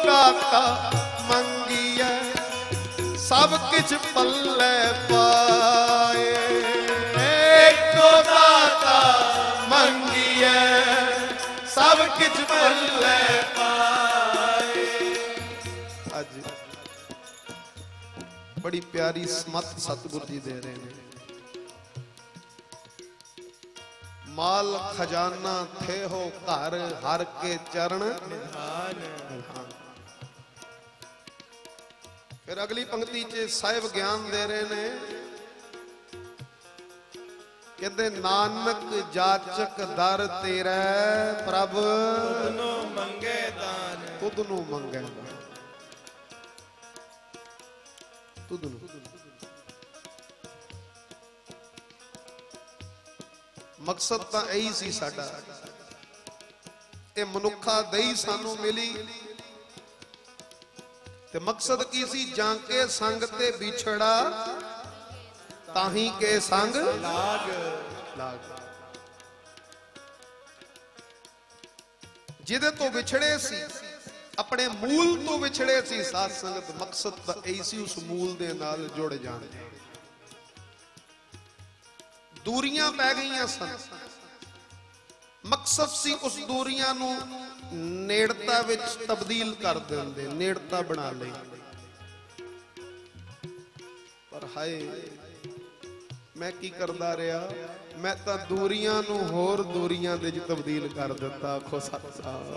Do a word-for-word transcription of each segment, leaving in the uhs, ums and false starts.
दाता मंगिया सब किछ पल्ले पाए। एको दाता मंगिया सब किछ पल्ले पाए। अज बड़ी प्यारी समत सतगुरु जी दे रहे हैं। माल खजाना थे हो घर हर के चरण निधान। फिर अगली पंक्ति च साहिब ज्ञान दे रहे ने, कहते नानक जाचक दर तेरा प्रभ तुदनु मंगे दान। तुदनु मंगे तुदनु मकसद तो यही सी साडा, ये मनुखा दही सानू मिली ते मकसद की सी जाके संग ते बिछड़ा ताही के संग लाग लाग। जिदे तो विछड़े सी अपने मूल तो विछड़े सी साध संगत। मकसद तो यही सी उस मूल दे नाल जुड़ जाने। दूरियां पै गई सन, मकसद सी उस दूरियां नू नेड़ता विच तब्दील कर देंदे, नेड़ता बना ले। पर हाय मैं की करदा रहा, मैं तां दूरियां नू होर दूरियां दे विच तब्दील कर दिता। आखो सत्संग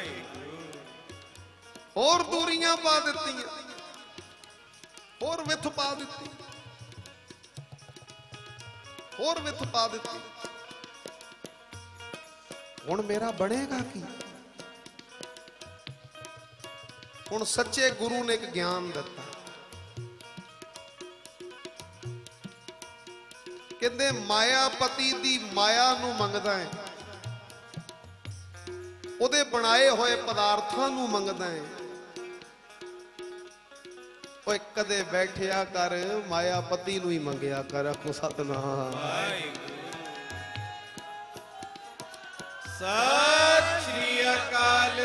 होर दूरियां पा दित्तियां, होर विथ पा दित्ती, होर विथ पा दित्ती। हुण मेरा बनेगा की? हुण सच्चे गुरु ने एक ज्ञान दिता, कहंदे मायापति दी माया नू मंगदा है, उहदे बनाए होए पदार्थां नू मंगदा है। ओए कदे बैठिया कर मायापति नू ही मंगिया कर। आखो सतनाम सत श्री अकाल।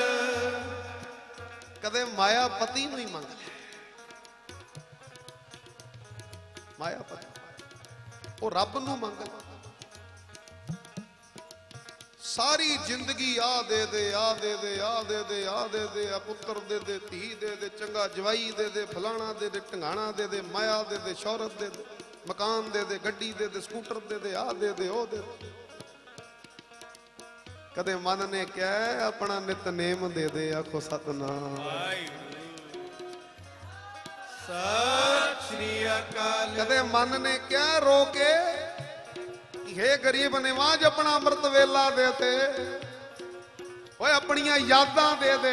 कदे मायापति नू ही मंग, मायापति ओ रब नू मंग। सारी जिंदगी आ दे दे आ दे दे आ दे दे आ दे दे, पुत्र दे दे, धी दे दे, चंगा जवाई दे दे, फलाना दे दे, ढंगाणा दे दे, माया दे दे, शौहरत दे दे, मकान दे दे, गड्डी दे दे, स्कूटर दे दे, आ दे दे ओ दे दे। कदे मन ने क्या अपना नितनेम दे दे। आखो सतनाम सत श्री अकाल। कदे मन ने क्या रोके हे गरीब निवाज अपना अमृत वेला दे दे, ओए अपनियां यादां दे दे।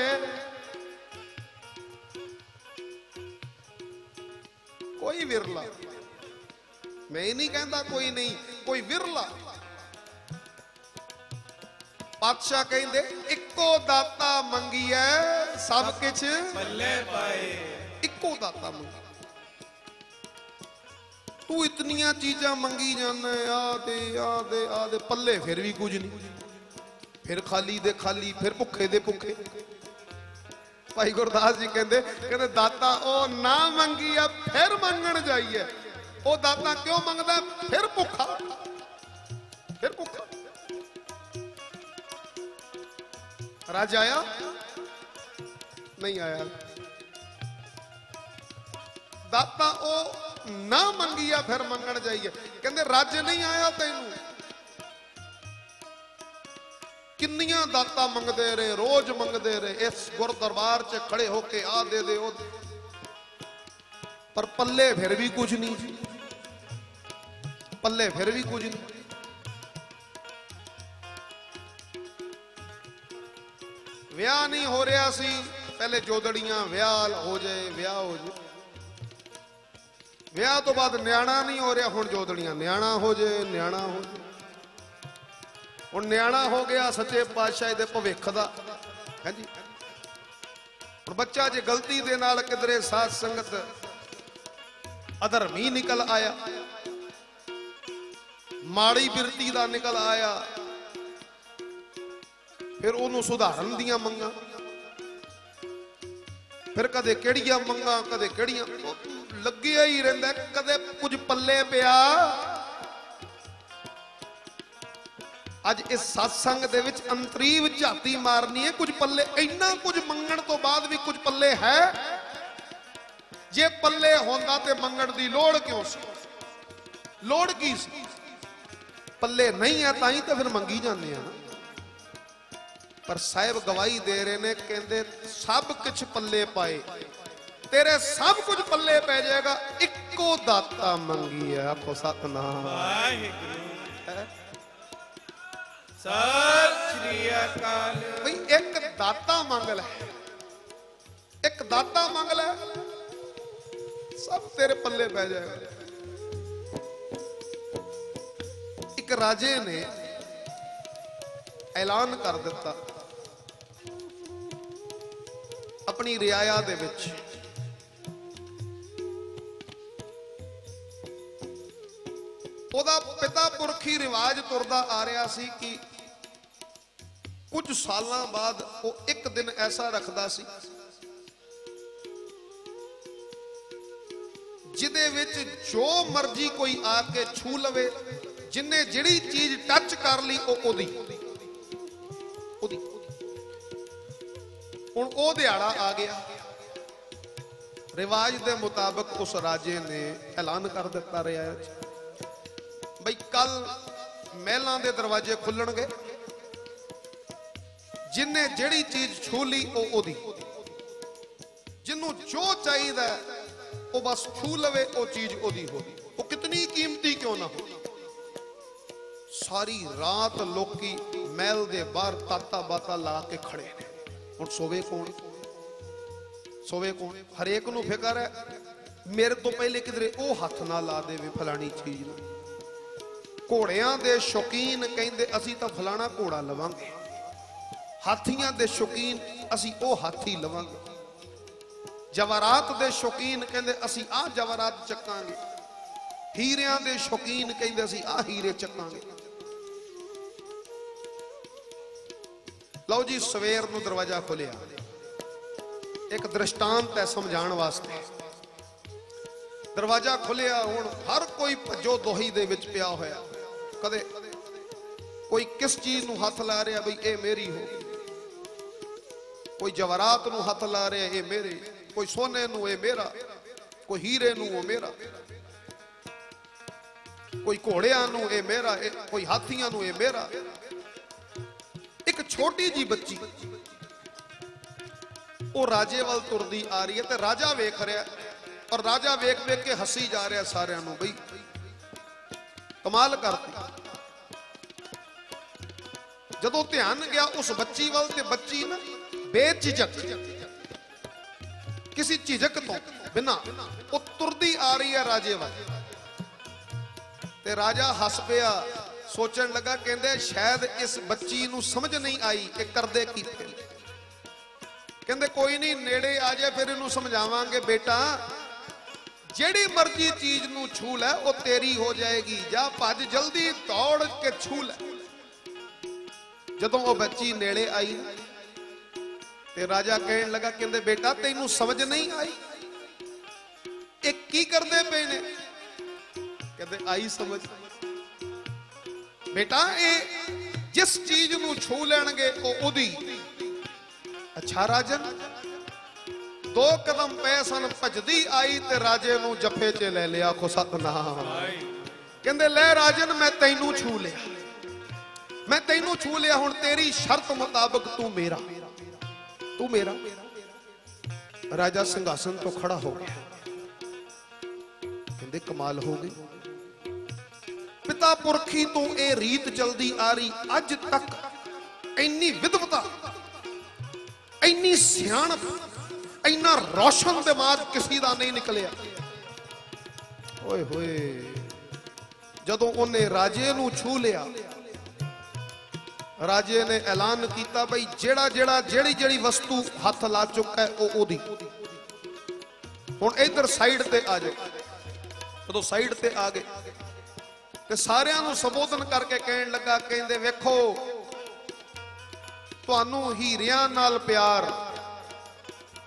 कोई विरला, मैं नहीं कहता कोई नहीं, कोई विरला। पातशाह कहंदे इक्को दाता मंगिया सब किछ पल्ले पाए। इक्को दाता मंगी, तू इतनियां चीजां मंगी जाना, आ दे आ दे आ दे, पल्ले फिर भी कुछ नहीं, फिर खाली दे खाली, फिर भुखे दे भुखे। भाई गुरदास जी कहते कहते दाता ओ ना मंगी आ फिर मंगण जाइए। ओ दाता क्यों मंगदा? फिर भुखा, फिर भुखा। राजा आया नहीं आया? दाता ओ ना मंगिया फिर मंगण जाइए। कहते रज नहीं आया तेनू, किन्नियां दाता मंगते रहे, रोज मंगते रहे, इस गुर दरबार च खड़े होके आ दे दे ओ दे, पर पल्ले फिर भी कुछ नहीं जी, पल्ले फिर भी कुछ नहीं। विआह नहीं हो रहा सी, पहले जोदड़ियां विआह हो जाए, विआह हो जाए, विआह तो बाद न्याणा नहीं हो रहा, हुण जोदड़ियां न्याणा हो जाए, न्याणा हो जाए। हुण न्याणा हो गया सच्चे पातशाह दे भविख दा है जी। हुण बच्चा जे गलती दे नाल किधरे साध संगत अधर्मी निकल आया, माड़ी बिरती दा निकल आया, फिर उन्होंने सुधारन दियां मंगां। फिर कदे केड़ियां मंगा कदे केड़ियां लग्गिया ही रहिंदा, कदे कुछ पल्ले पिया। अज इस सत्संग दे विच अंतरीव झाती मारनी है, कुछ पल्ले इन्ना कुछ मंगण तो बाद भी कुछ पल्ले है। जे पल्ले होंदा ते मंगण दी लोड़ क्यों सी, लोड़ की सी? पल्ले नहीं है ताई तो फिर मंगी जाने हैं। पर साहिब गवाही दे रहे ने, कहते सब कुछ पल्ले पाए, तेरे सब कुछ पल्ले पै जाएगा, इको दाता मंगी है। आखो सतनाम सत श्री अकाल। भाई एक दाता मंग ले, एक दाता मंग ले, सब तेरे पल्ले पै जाएगा। एक राजे ने ऐलान कर दिता अपनी रियाया दे विच, ओदा पिता पुरखी रिवाज तुरदा आ रहा सी कि कुछ सालां बाद वो एक दिन ऐसा रखदा सी जिदे विच जो मर्जी कोई आके छू लवे, जिन्ने जिहड़ी चीज टच कर ली ओ ओदी ओदी। हुण ओ दिहाड़ा आ गया, रिवाज के मुताबिक उस राजे ने ऐलान कर दिता रहा बई कल महलों के दरवाजे खुलणगे, जिन्ने जिहड़ी चीज छू ली ओ ओदी, जिन्नू जो चाहिए वो बस छू लवे, ओ चीज ओदी होगी, वो कितनी कीमती क्यों ना हो। सारी रात लोकी महल दे बाहर ताता बाता ला के खड़े ने। हुण सोवे कौन, सोवे कौन? हरेक नूं फिकर है मेरे तो पहले किधरे ओ हथ ना ला देवे फलानी चीज नूं। घोड़ियां दे शौकीन कहंदे असीं तां फलाना घोड़ा लवांगे, हाथियां दे शौकीन असीं ओ हाथी लवांगे, जवारात दे शौकीन कहंदे असीं आ जवारात चकांगे, हीरियां दे शौकीन कहंदे असीं आ हीरे चकांगे। लो जी सवेर नूं दरवाजा खुलिया, एक दृष्टांत है समझाण वास्ते। दरवाजा खुलिया, हुण हर कोई भज्जो दोही दे विच पिया होया। कदे कोई किस चीज नूं हथ ला रहा बई ए मेरी हो, कोई जवारात नूं हथ ला रहा ए मेरे, कोई सोने नूं ए मेरा, कोई हीरे नूं ओ मेरा, कोई घोड़ियां नूं ए मेरा, कोई हाथियां नूं ए मेरा। एक छोटी जी बच्ची वो राजे वाल तुरदी आ रही है, ते राजा वेख रहा और राजा वेख वेख के हसी जा रहा सारियां नूं, बई कमाल करती। जदों ध्यान गया उस बच्ची वाल, ते बच्ची ना बेझिझक किसी झिझक तो बिना वो तुरदी आ रही है राजे वाल। ते राजा हस पिया, सोचन लगा, कहंदे शायद इस बच्ची नूं समझ नहीं आई कि करदे की। कहंदे कोई नहीं, नेड़े आ जाए फिर इनू समझावांगे। बेटा जेड़ी मर्जी चीज नू छू लै वो तेरी हो जाएगी, जा भज जल्दी दौड़ के छू लै। जदों वो बच्ची नेड़े आई ते राजा कहन लगा, कहंदे बेटा तैनू समझ नहीं आई एक की करदे पे ने? कहंदे आई समझ। बेटा ए जिस चीज नू छू लैणगे ओ ओदी। अच्छा राजन, दो कदम पे सन, भजदी आई ते राजे नू जफे च ले लिया। आखो सतनाम। कहंदे ले राजन मैं तैनू छू लिया, मैं तैनू छू लिया, हुण तेरी शर्त मुताबिक तू मेरा, तू मेरा। राजा सिंहासन तो खड़ा हो गया, कहंदे कमाल हो गई। पिता पुरखी तो ये रीत चलती आ रही, अज तक इन्नी विद्वता, इन्नी सियाणप, इन्ना रोशन दिमाग किसी का नहीं निकलिया। ओए होए, जदों उन्हें राजे नू छू लिया, राजे ने ऐलान किया भाई जेड़ा जेड़ा जेड़ी जेड़ी वस्तु हाथ ला चुका है वो ओदी। हुण इधर साइड ते आ जाए। जदों साइड ते आ गए ते सारियां नू संबोधन करके कहन लगा, कहंदे वेखो तुहानू हीरियां नाल प्यार,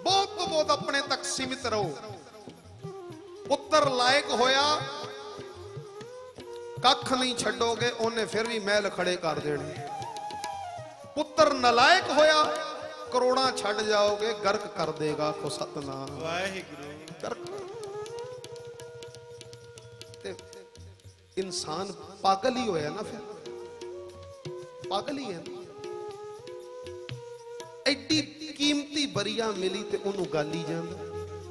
बहुत तो बहुत अपने तक सीमित रहो। पुत्र लायक होया कख नहीं छड़ोगे, उन्हें फिर भी महल खड़े कर देने। पुत्र नलायक होया करोड़ा छड़ जाओगे, गर्क कर देगा को सतनाम वाहिगुरु। गर्क इंसान पागल ही होया ना, फिर पागल ही है। एडी कीमती बरिया मिली ते उन्होंने गाली जांदा।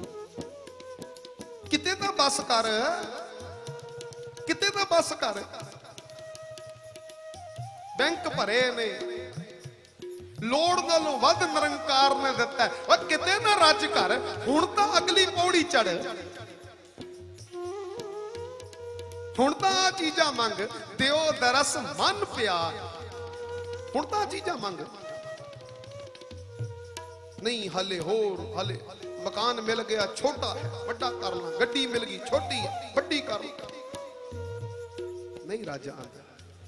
किते तां बस कर, किते तां बस कर। बैंक भरे ने, लोड़ नालों वध निरंकार ने दिता है, और किते ना रज कर। हुण तां अगली पौड़ी चढ़, हुण तां आ चीजां मंग, दिओ दरस मन प्यार। हुण तां चीजां मंग, नहीं हले होर, हले मकान मिल गया छोटा है बड़ा कर ला, गड्डी मिल गई छोटी है बड़ी कर ला। नहीं राजा आंदा।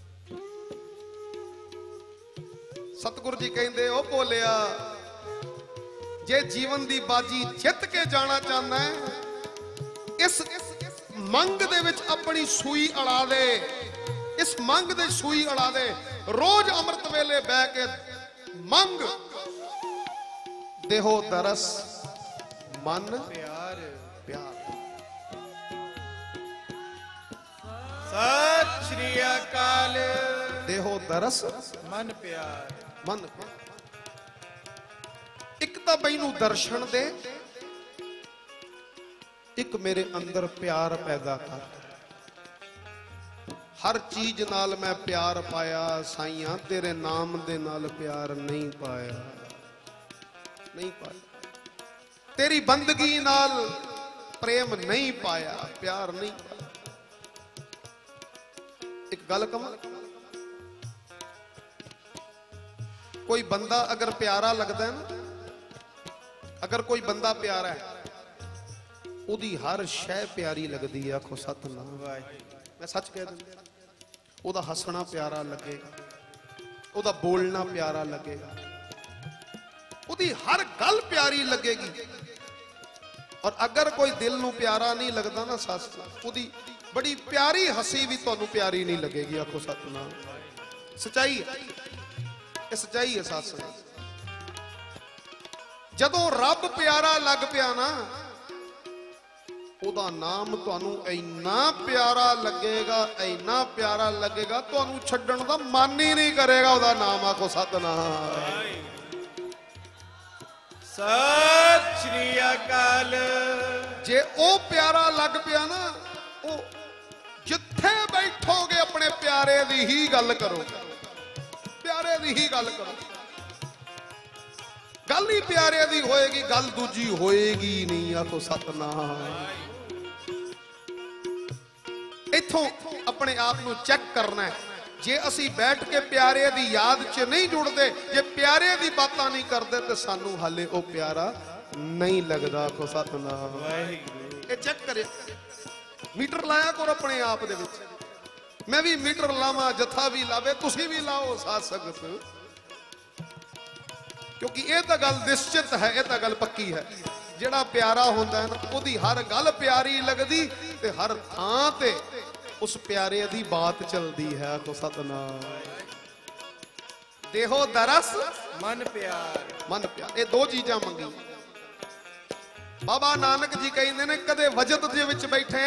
सतगुरु जी कहंदे ओ बोलिया, जे जीवन दी बाजी जित के जाना चाहना है, इस मंग दे विच अपनी सूई अड़ा दे, इस मंग दे सूई अड़ा दे। रोज अमृत वेले बह के मंग, देहो दरस मन प्यार प्यार। सत श्री अकाल। देहो दरस मन प्यार मन। एक तो मैनू दर्शन दे, एक मेरे अंदर प्यार पैदा कर। हर चीज नाल मैं प्यार पाया, साइया तेरे नाम दे नाल प्यार नहीं पाया, नहीं पाया। तेरी बंदगी नाल प्रेम नहीं पाया, प्यार नहीं पाया। एक गल कहां, कोई बंदा अगर प्यारा लगता है ना, अगर कोई बंदा प्यारा है, उदी हर शय प्यारी लगती है। आखो सतनाम, मैं सच कह दूं। उदा हसना प्यारा लगेगा, उदा बोलना प्यारा लगेगा, उदी हर गल प्यारी लगेगी। और अगर कोई दिल नू प्यारा नहीं लगता ना सस, उदी बड़ी प्यारी हसी भी तुहानू प्यारी नहीं लगेगी। आखो सतनाम, सच्चाई है, ये सच्चाई है सस। जदों रब प्यारा लग पिया ना, उदा नाम तुहानू इन्ना प्यारा लगेगा, इन्ना प्यारा लगेगा, तुहानू छड्डण दा मन ही नहीं करेगा। उदा नाम आखो सतनाम। सत श्री अकाल। जे ओ प्यारा लग पिया ना, ओ जिथे बैठोगे अपने प्यारे दी ही गल करो, प्यारे दी ही गल करो। गल ही प्यारे दी होएगी, गल दूजी होएगी नहीं। आखो सतनाम। इथों अपने आप को चेक करना है। जे असी बैठ के प्यारे दी याद च नहीं जुड़ते, जे प्यारे दी बातां नहीं करते, तो सानू हाले ओ प्यारा नहीं लगता। को सतनाम। ये चेक करे, मीटर लाया करो अपने आप दे विच। मैं भी मीटर लावा, जथा भी लावे, तुसी भी लाओ साथ संगत, क्योंकि ये तो गल निश्चित है, ये तो गल पक्की है। जेड़ा प्यारा होंदा है ना, उदी हर गल प्यारी लगदी, ते हर थां ते उस प्यारे दी बात चलती है। तो सतनाम। देहो दरस मन प्यार मन प्यार। ये दो चीजां मंगी। बाबा नानक जी कहते ने, कदे वजद दे विच बैठे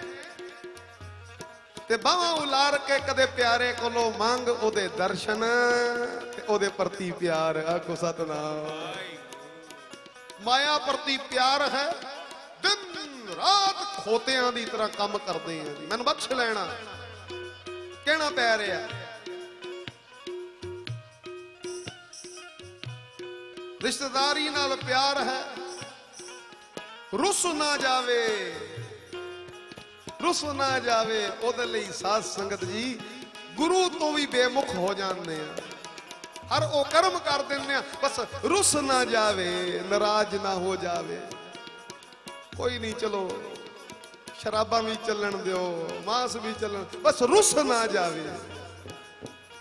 ते बाहां उलार के, कदे प्यारे कोलों मंग ओदे दर्शन ते ओदे प्रति प्यार। आखो सतनाम। माया प्रति प्यार है, दिन रात खोतियां दी तरह काम करते हैं। मैनू बख्श लेना कहना पै रहा। रिश्तेदारी नाल प्यार है, रुस ना जावे, रुस ना जावे। ओदे लई साध संगत जी गुरु तो भी बेमुख हो जाते हैं। हर ओ कर्म कर देने, बस रुस ना जावे, नाराज ना हो जावे। कोई नहीं, चलो शराबा भी चलन दियो, मांस भी चलन, बस रुस ना जावे।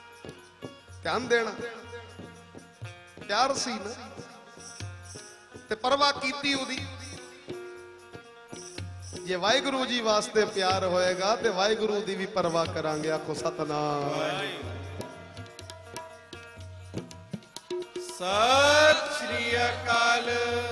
ध्यान देना, प्यार सी ना, ते ते परवाह कीती उदी। जे वाहिगुरु जी वास्ते प्यार होएगा ते वाहिगुरु दी भी परवाह करांगे। आखो सतनाम। सत श्री अकाल।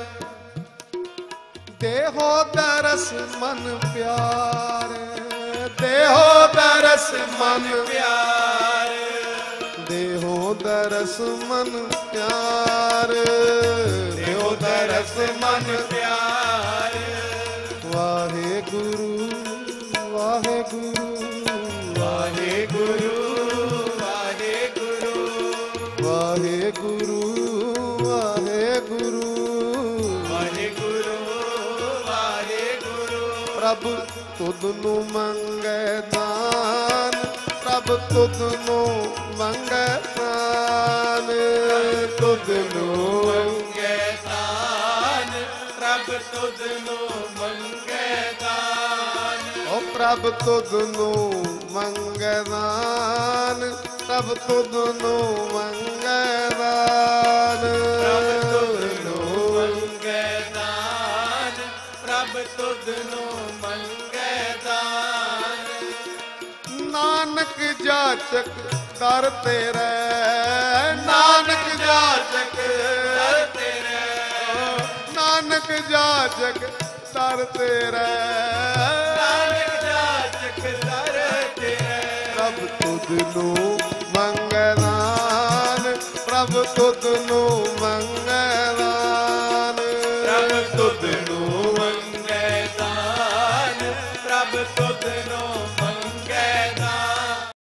देहो दरस मन प्यार, देहो दरस मन प्यार, देहो दरस मन प्यार, देहो दरस मन प्यार। वाहे गुरु वाहे गुरु वाहे गुरु वाहे गुरु वाहे गुरु वाहे गुरु वाहे गुरु वाहे गुरु। प्रभु तुदनु मंगे दान, प्रभु तुदनु मंगे दान, तुदनु मंगे दान, प्रभु तुदनु मंगे दान। ओ प्रभु तुदनु मंगे दान, प्रभु तुदनु मंगे दान, प्रभु तुदनु मंगे दान, प्रभु तुदनु मंगे दान। नानक जाचक दर तेरे, नानक जाचक दर तेरे, नानक जाचक दर तेरे, नानक जाचक दर तेरे। प्रभु तुदनु मंगे दान, प्रभु तुदनु मंगे